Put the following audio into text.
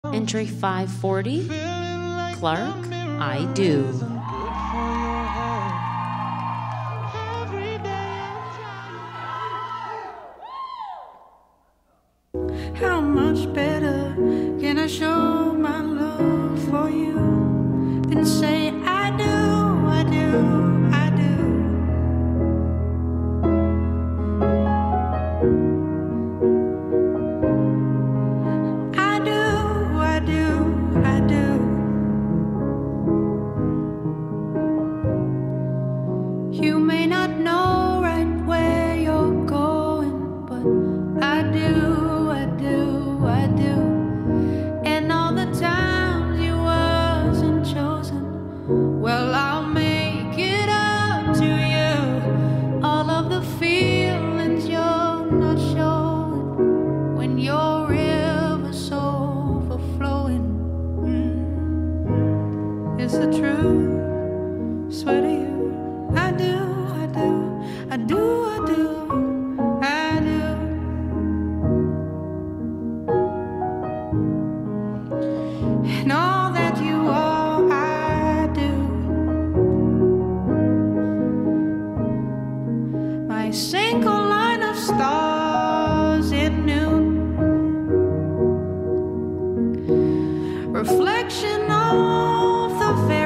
Entry 540, Clarke, I Do. How much better can I show my love for you than say I do, I do, I do. I do, I do, I do. You may not know right where you're going, but I do, I do, I do. And all the times you wasn't chosen, well, I'll make it up to you. All of the feelings you're not showing when your river's overflowing. It's the truth, swear to you. I do, I do, I do, I do, I do. And all that you are, I do. My single line of stars in noon, reflection of the